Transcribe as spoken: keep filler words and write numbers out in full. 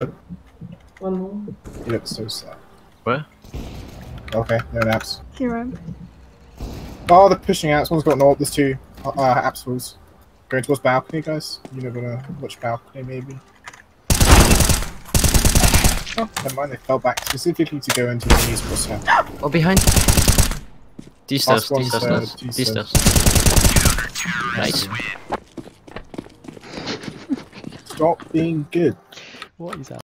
One more. He looks so sad. Where? Okay, no apps. Hero. Oh, they're pushing out. Someone's got an ult. There's two uh, apps fools. Going towards balcony, guys. You're gonna watch balcony, maybe. Oh, never mind. They fell back specifically to go into the news crosshair. Oh, behind. These steps, Last these one's, steps, uh, these T steps. steps. Nice. Stop being good. What is that?